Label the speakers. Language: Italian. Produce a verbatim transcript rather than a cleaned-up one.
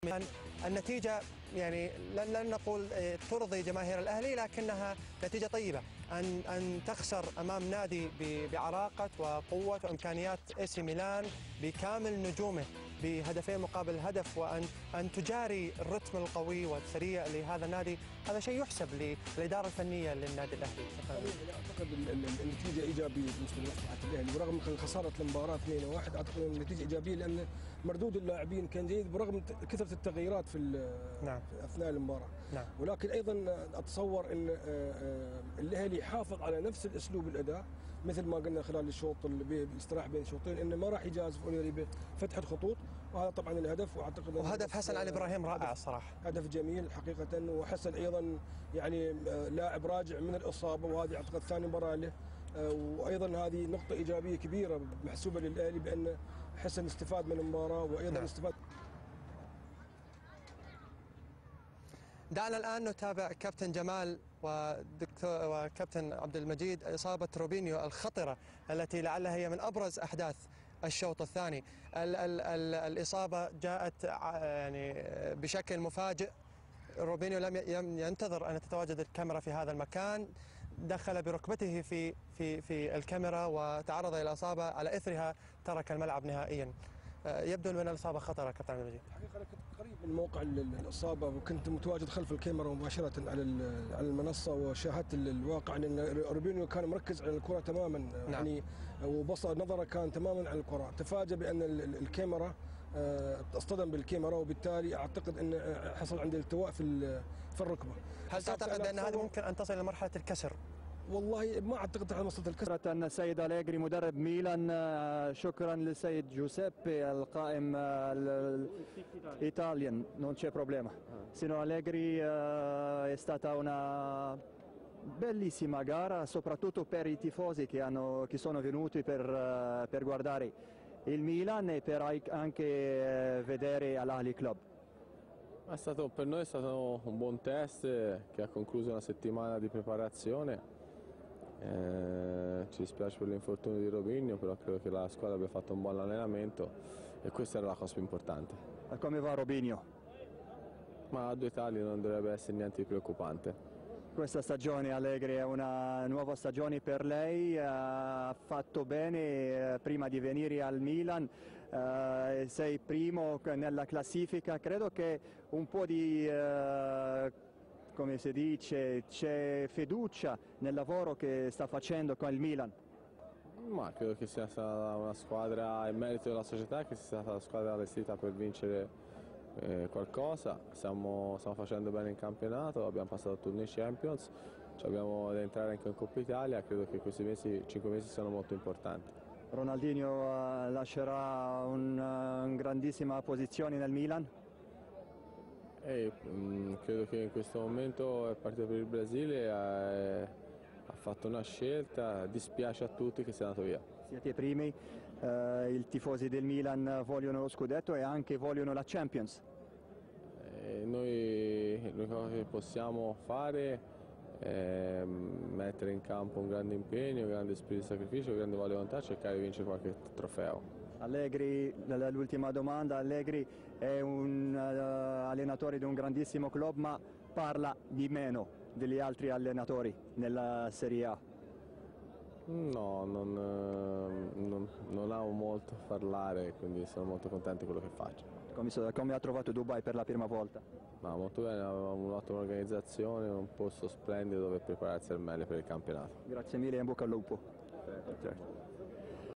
Speaker 1: النتيجة يعني لن, لن نقول ترضي جماهير الأهلي، لكنها نتيجة طيبة. أن أن تخسر أمام نادي بعراقة وقوة وإمكانيات إي سي ميلان بكامل نجومه بهدفين مقابل هدف، وأن أن تجاري الرتم القوي والسريع لهذا النادي، هذا شيء يحسب للإدارة الفنية للنادي الأهلي.
Speaker 2: أعتقد النتيجة إيجابية بالنسبة لمصلحة الأهلي، ورغم خسارة المباراة اثنين واحد أعتقد أن النتيجة إيجابية، لأن مردود اللاعبين كان جيد برغم كثرة التغييرات في, نعم. في أثناء المباراة. نعم. ولكن أيضا أتصور أن الأهلي يحافظ على نفس الأسلوب الأداء مثل ما قلنا خلال الشوط الاستراحة بين الشوطين، أنه ما راح يجازف أوليري بفتح الخطوط، وهذا طبعا الهدف. واعتقد
Speaker 1: وهدف حسن علي ابراهيم رائع الصراحه،
Speaker 2: هدف جميل حقيقه. وحسن ايضا يعني لاعب راجع من الاصابه، وهذه اعتقد ثاني مباراه له، وايضا هذه نقطه ايجابيه كبيره محسوبه للاهلي بان حسن استفاد من المباراه، وايضا نعم. استفاد.
Speaker 1: دعنا الان نتابع كابتن جمال ودكتور وكابتن عبد المجيد اصابه روبينيو الخطره التي لعلها هي من ابرز احداث الشوط الثاني. ال ال ال الإصابة جاءت يعني بشكل مفاجئ. روبينيو لم ينتظر أن تتواجد الكاميرا في هذا المكان، دخل بركبته في في في الكاميرا وتعرض إلى إصابة، على إثرها ترك الملعب نهائيا. يبدو أن الإصابة خطرة كابتن عبد المجيد.
Speaker 2: حقيقة أنا كنت قريب من موقع الإصابة، وكنت متواجد خلف الكاميرا مباشرة على على المنصة، وشاهدت الواقع أن روبينيو كان مركز على الكرة تماما. نعم. يعني وبصر نظره كان تماما على الكرة. تفاجأ بأن الكاميرا اصطدم بالكاميرا، وبالتالي أعتقد أن حصل عنده التواء في في الركبة.
Speaker 1: هل تعتقد أن هذا ممكن أن تصل إلى مرحلة الكسر؟
Speaker 2: والله ما اعتقد على مسألة الكسر.
Speaker 3: أن السيد أليغري مدرب ميلان، شكرا للسيد جوزيبي القائم الإيطاليان، non c'è problema. Sino Allegri è stata una bellissima gara, soprattutto per i tifosi che, hanno, che sono venuti per, per guardare il Milan e per anche vedere Al-Ahly Club.
Speaker 4: È stato, per noi è stato un buon test che ha concluso una settimana di preparazione. Eh, ci dispiace per l'infortunio di Robinho, però credo che la squadra abbia fatto un buon allenamento e questa era la cosa più importante.
Speaker 3: Come va Robinho?
Speaker 4: Ma a due tagli non dovrebbe essere niente di preoccupante.
Speaker 3: Questa stagione Allegri è una nuova stagione per lei, ha fatto bene prima di venire al Milan, eh, sei primo nella classifica, credo che un po' di, eh, come si dice, c'è fiducia nel lavoro che sta facendo con il Milan.
Speaker 4: Ma credo che sia stata una squadra, in merito della società, che sia stata la squadra allestita per vincere Eh, qualcosa. Stiamo, stiamo facendo bene in campionato, abbiamo passato il turno Champions, abbiamo da entrare anche in Coppa Italia, credo che questi mesi, cinque mesi siano molto importanti.
Speaker 3: Ronaldinho uh, lascerà una un grandissima posizione nel Milan?
Speaker 4: E, mh, credo che in questo momento è partito per il Brasile, è, ha fatto una scelta, dispiace a tutti che sia andato via.
Speaker 3: Siete primi, eh, i tifosi del Milan vogliono lo scudetto e anche vogliono la Champions.
Speaker 4: E noi l'unica che possiamo fare è mettere in campo un grande impegno, un grande spirito di sacrificio, un grande volontà, cercare di vincere qualche trofeo.
Speaker 3: Allegri, l'ultima domanda, Allegri è un uh, allenatore di un grandissimo club, ma parla di meno degli altri allenatori nella Serie A.
Speaker 4: No, non, non, non amo molto parlare, quindi sono molto contento di quello che faccio.
Speaker 3: Come, come ha trovato Dubai per la prima volta?
Speaker 4: No, molto bene, avevamo un'ottima organizzazione, un posto splendido dove prepararsi al meglio per il campionato.
Speaker 3: Grazie mille e in bocca al lupo. Certo.